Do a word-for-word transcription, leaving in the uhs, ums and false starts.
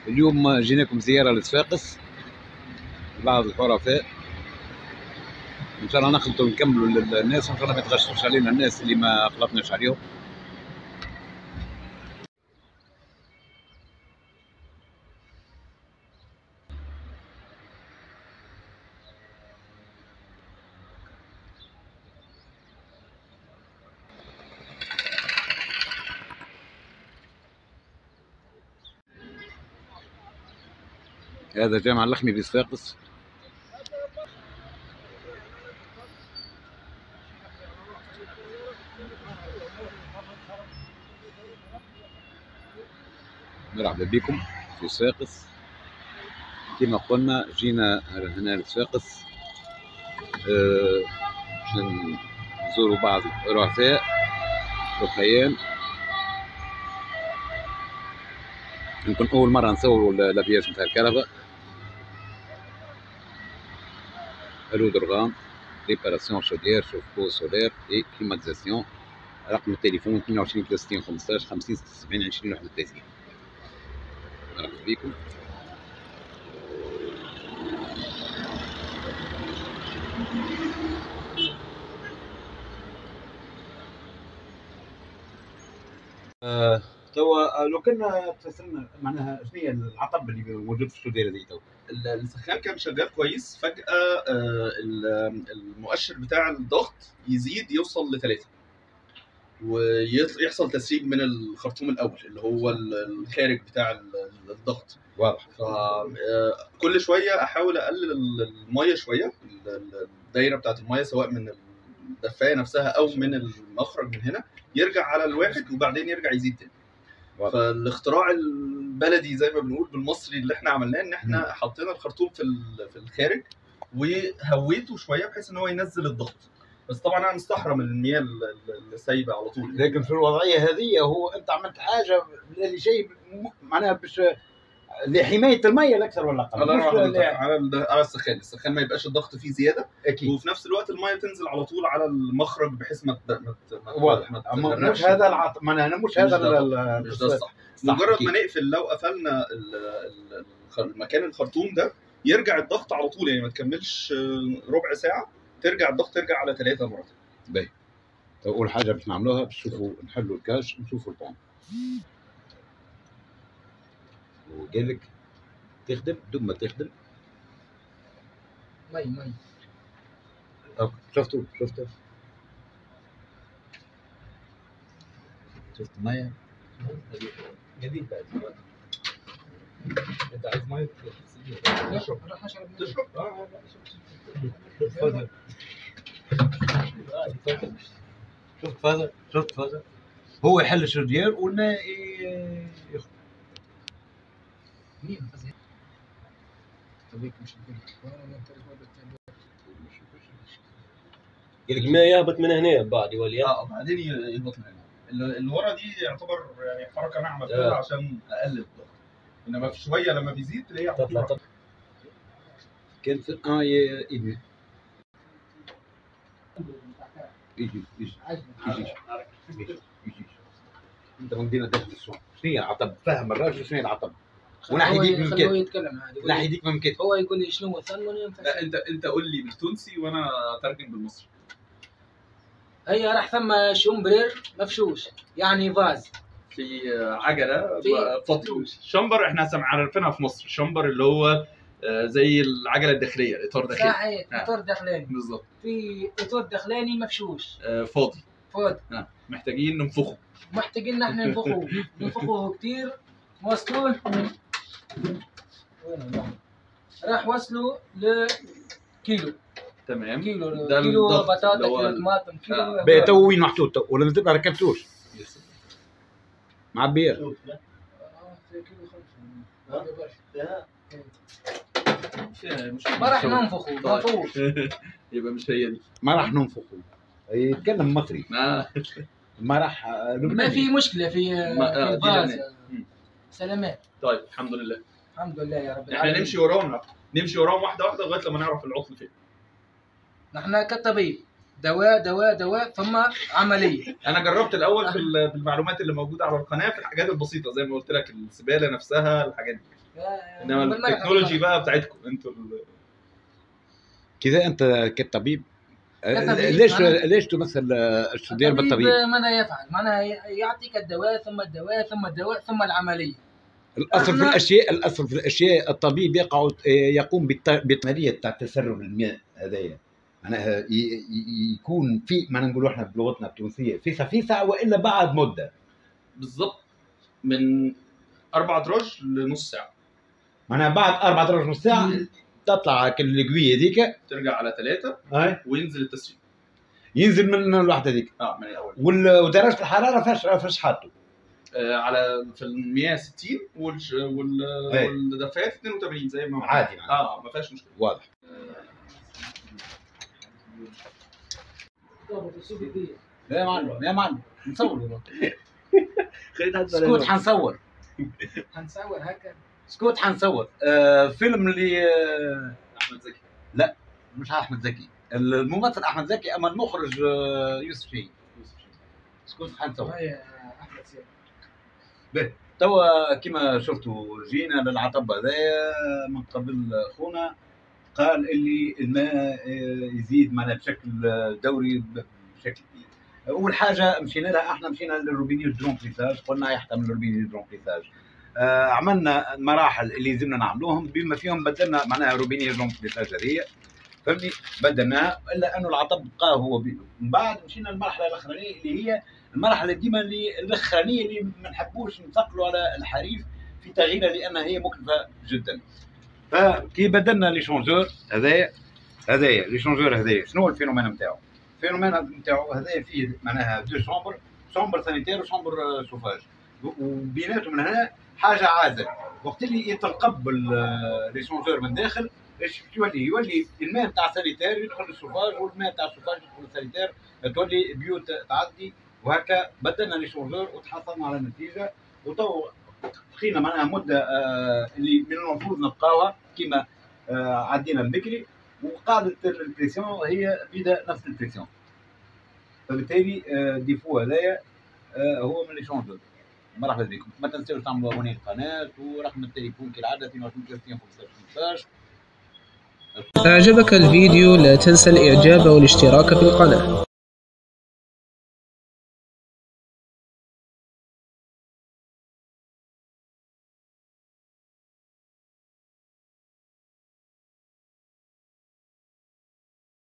اليوم جيناكم زيارة لصفاقس بعض الحرفاء، ان شاء الله نخلطوا ونكملوا للناس، وان شاء الله ما يتغشوش علينا الناس اللي ما خلطناش عليهم. هذا جامع اللخمي في صفاقس. مرحبا بكم في صفاقس. كما قلنا جينا هنا لصفاقس أه باش نزوروا بعض الرؤساء والخيام. يمكن أول مرة نصوروا لافياج نتاع الكهرباء. الو درغام ريباراسيون شودير شوفو سولير اي كليماتيزاسيون. رقم التليفون اثنين وعشرين ثلاثة وستين خمسطاش خمسين ستة وسبعين عشرين واحد وثلاثين. مرحبا بكم. آه توا لو كنا تفسرنا معناها شنو هي العطب اللي موجود في السودان هذه توا؟ السخان كان شغال كويس، فجأة المؤشر بتاع الضغط يزيد يوصل لثلاثة، ويحصل تسريب من الخرطوم الأول اللي هو الخارج بتاع الضغط. واضح. فكل شوية أحاول أقلل المية شوية، الدايرة بتاعت المية سواء من الدفاية نفسها أو من المخرج من هنا، يرجع على الواحد وبعدين يرجع يزيد تاني. فالاختراع البلدي زي ما بنقول بالمصري اللي احنا عملناه ان احنا م. حطينا الخرطوم في في الخارج وهويته شويه بحيث ان هو ينزل الضغط، بس طبعا انا مستحرم المياه اللي سايبه على طول. لكن في الوضعيه هذه هو انت عملت حاجه اللي شيء معناها باش لحمايه الميه الاكثر ولا اقل. على على السخان، السخان ما يبقاش الضغط فيه زياده أكيد. وفي نفس الوقت الميه تنزل على طول على المخرج بحيث ما واضح. مش هذا العط معناها مش هذا مش ده الصح. مجرد أكيد. ما نقفل لو قفلنا المكان الخرطوم ده يرجع الضغط على طول، يعني ما تكملش ربع ساعه ترجع الضغط ترجع على ثلاثة مرات. باهي. اول حاجه باش نعملوها باش نشوفوا نحلوا الكاش نشوفوا البوم. وقال لك تخدم دوب ما تخدم مي مي. شفتوا شفتوا شفت ميه جديد بعد. انت عايز ميه تشرب؟ راح اشرب. تشرب؟ اه تفضل. شفت فازر شفت فازر هو يحل الشودير والماء يخرج. مين فازر؟ طبيعي مش نقول قال لك الماء يهبط من هنا بعد يولي اه بعدين يهبط من هنا. اللي ورا دي يعتبر يعني حركه انا عملتها عشان اقلل الضغط، انما في شويه لما بيزيد تلاقيه على طول. كان في اه يجي يجي يجي يجي يجي انت مدينا داخل السوق. شنو هي العطب؟ فهم الراجل شنو هي العطب؟ ونحيديك من كده. هو يتكلم عادي. نحيديك من كده. هو يقول لي شنو ثمن ولا ينفع. لا انت انت قول لي بالتونسي وانا اترجم بالمصري. هي راح ثم شومبرير مفشوش يعني فاز في عجله فاضيه. شمبر احنا عارفينها في مصر، شمبر اللي هو زي العجله الداخليه، الاطار الداخلي. صحيح اطار داخلاني بالظبط. في اطار داخلاني مفشوش فاضي فاضي. اه محتاجين ننفخه. محتاجين نحن ننفخوه ننفخوه كتير. وصلوه راح وصلوا لكيلو. تمام. كيلو ده كيلو بطاطا كيلو طماطم كيلو. باهي تو وين محطوط تو ولا ما ركبتوش؟ مع البير. اه كيلو خمسة. ما راح ننفخه منفوخ. يبقى مش هي دي. ما راح ننفخه. يتكلم مصري. ما راح ما في مشكله في في الفاز. سلامات. طيب الحمد لله. الحمد لله يا رب العالمين. احنا نمشي وراهم نمشي وراهم واحده واحده لغايه لما نعرف العطل فين. نحن كطبيب دواء دواء دواء ثم عمليه. انا جربت الاول بالمعلومات اللي موجوده على القناه في الحاجات البسيطه زي ما قلت لك، الزباله نفسها، الحاجات دي. انما التكنولوجي بقى بتاعتكم انتوا ال... كذا انت كطبيب كطبيب ليش أنا- ليش تمثل شو دير بالطبيب؟ ماذا يفعل؟ معناها يعطيك الدواء ثم الدواء ثم الدواء ثم العملية. الاصل في أنا- الاشياء الاصل في الاشياء الطبيب يقع يقوم بالعمليه تاع تسرب الماء هذايا، معناها ي- ي- يكون في ما نقولوا احنا بلغتنا التونسيه فيسع فيسع والا بعد مده، بالظبط من اربع دراج لنص ساعه، معناها بعد أربعة دراج نص ساعه تطلع كل القويه هذيك ترجع على ثلاثه هاي وينزل التسريب. ينزل من الوحده هذيك، اه من الاول وال- ودرجه الحراره فاش فاش حاطه آه على في المياه ستين والش... وال... أي. والدفايات اثنين وثمانين زي ما هو. عادي يعني. اه ما فيهاش مشكله. واضح. يا معلم يا معلم نصور خليت حد سكوت حنصور هنصور هكا. سكوت حنصور آه فيلم اللي آه احمد زكي. مش احمد زكي، الممثل احمد زكي اما المخرج آه يوسف شاهين. سكوت حنصور. هاي احمد سيد. توا كما شفتوا جينا للعطب هذايا من قبل خونا قال اللي الماء آه، يزيد معنا بشكل آه، دوري بشكل كبير. اول حاجه مشينا لها احنا مشينا للروبيني درون بليساج، قلنا يحتمل الروبيني درون بليساج. آه عملنا المراحل اللي لازمنا نعملوهم بما فيهم بدلنا معناها روبيني درون بليساج هذه فهمني، بدلناها الا انه العطب بقى هو بيده. من بعد مشينا للمرحله الاخرانيه اللي هي المرحله ديما اللي الاخرانيه اللي ما نحبوش نثقلوا على الحريف في تغييرها لانها هي مكلفه جدا. فكي بدلنا لي شونجور هذايا هذايا لي شونجور هذايا شنو هو الفينومين نتاعو؟ الفينومين نتاعو هذايا فيه معناها دو شومبر، شومبر سانيتير وشومبر شوفاج، وبيناتهم من هنا حاجه عازل. وقت اللي يتنقب لي شونجور من داخل ايش يولي؟ يولي الماء نتاع سانيتير يدخل للشوفاج والماء نتاع الشوفاج يدخل للسانيتير، تولي بيوت تعدي وهكا. بدلنا لي شونجور وتحصلنا على النتيجه. وتو بقينا معناها مده آه اللي من المفروض نبقاوها كيما آه عدينا البكري، وقاعده البريسيون هي بدا نفس البريسيون. فبالتالي آه ديفو هذايا آه هو من لي شونجور. مرحبا بكم، ما تنساوش تعملوا ابوني للقناه ورقم التليفون كالعاده اثنين وعشرين ثلاثين خمسة عشر خمسة عشر. أعجبك الفيديو لا تنسى الإعجاب والاشتراك في القناة.